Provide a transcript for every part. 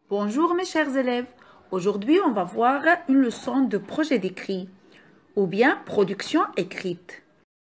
Bonjour mes chers élèves, aujourd'hui on va voir une leçon de projet d'écrit ou bien production écrite.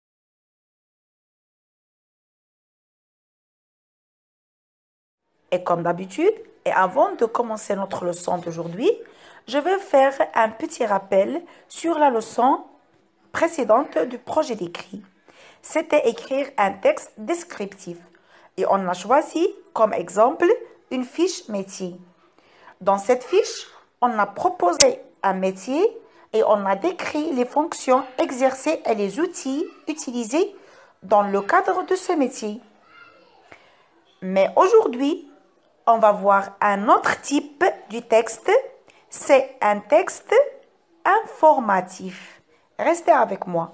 Et comme d'habitude, et avant de commencer notre leçon d'aujourd'hui, je vais faire un petit rappel sur la leçon précédente du projet d'écrit. C'était écrire un texte descriptif et on a choisi comme exemple une fiche métier. Dans cette fiche, on a proposé un métier et on a décrit les fonctions exercées et les outils utilisés dans le cadre de ce métier. Mais aujourd'hui, on va voir un autre type du texte. C'est un texte informatif. Restez avec moi.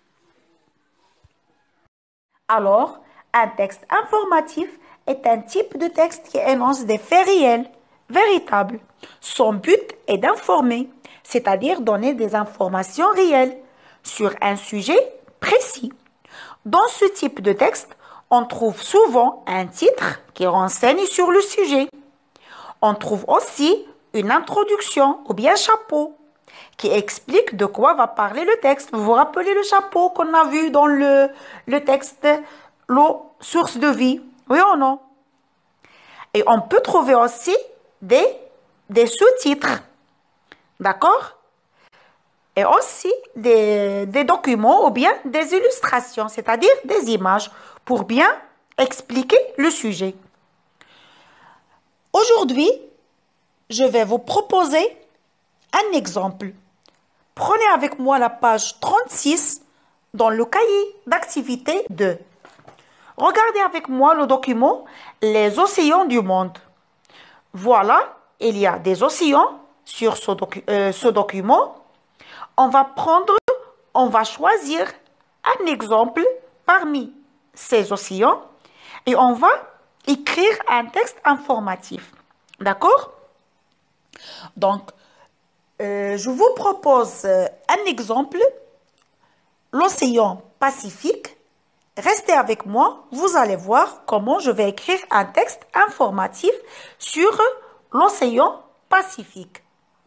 Alors, un texte informatif est un type de texte qui énonce des faits réels, véritables. Son but est d'informer, c'est-à-dire donner des informations réelles sur un sujet précis. Dans ce type de texte, on trouve souvent un titre qui renseigne sur le sujet. On trouve aussi une introduction ou bien chapeau qui explique de quoi va parler le texte. Vous vous rappelez le chapeau qu'on a vu dans le texte, l'eau, source de vie, oui ou non? Et on peut trouver aussi des sous-titres, d'accord? Et aussi des documents ou bien des illustrations, c'est-à-dire des images pour bien expliquer le sujet. Aujourd'hui, je vais vous proposer un exemple. Prenez avec moi la page 36 dans le cahier d'activité 2. Regardez avec moi le document « Les océans du monde ». Voilà, il y a des océans sur ce document. On va choisir un exemple parmi ces océans et on va écrire un texte informatif. D'accord? Donc, je vous propose un exemple, l'océan Pacifique. Restez avec moi, vous allez voir comment je vais écrire un texte informatif sur l'océan Pacifique.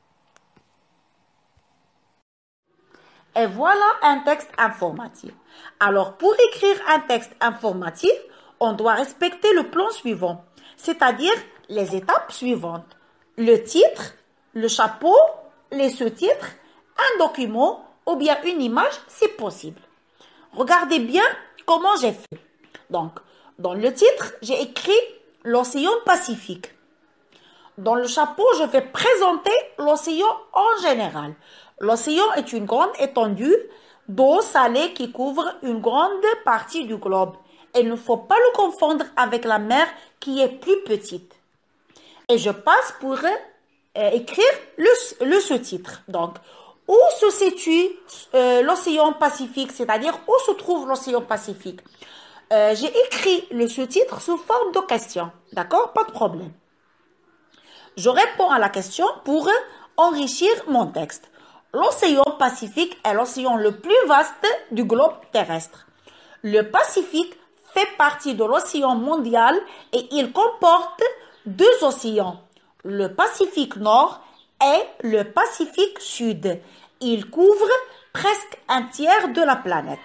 Et voilà un texte informatif. Alors, pour écrire un texte informatif, on doit respecter le plan suivant, c'est-à-dire les étapes suivantes. Le titre, le chapeau, les sous-titres, un document ou bien une image si possible. Regardez bien comment j'ai fait. Donc, dans le titre, j'ai écrit l'océan Pacifique. Dans le chapeau, je vais présenter l'océan en général. L'océan est une grande étendue d'eau salée qui couvre une grande partie du globe. Il ne faut pas le confondre avec la mer qui est plus petite. Et je passe pour écrire le sous-titre. Donc, où se situe l'océan Pacifique, c'est-à-dire où se trouve l'océan Pacifique. J'ai écrit le sous-titre sous forme de question. D'accord? Pas de problème. Je réponds à la question pour enrichir mon texte. L'océan Pacifique est l'océan le plus vaste du globe terrestre. Le Pacifique fait partie de l'océan mondial et il comporte deux océans, le Pacifique Nord et le Pacifique Sud. Il couvre presque un tiers de la planète.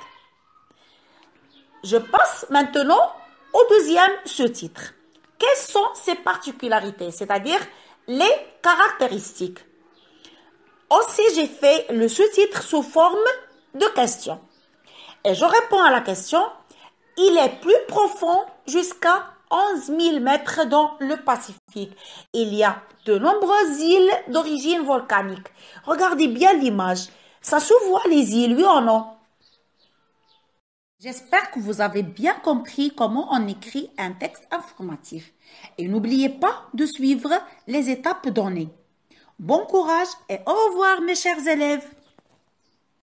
Je passe maintenant au deuxième sous-titre. Quelles sont ses particularités, c'est-à-dire les caractéristiques? Aussi, j'ai fait le sous-titre sous forme de question. Et je réponds à la question, il est plus profond jusqu'à 11 000 mètres dans le Pacifique. Il y a de nombreuses îles d'origine volcanique. Regardez bien l'image. Ça se voit les îles, oui ou non? J'espère que vous avez bien compris comment on écrit un texte informatif. Et n'oubliez pas de suivre les étapes données. Bon courage et au revoir mes chers élèves.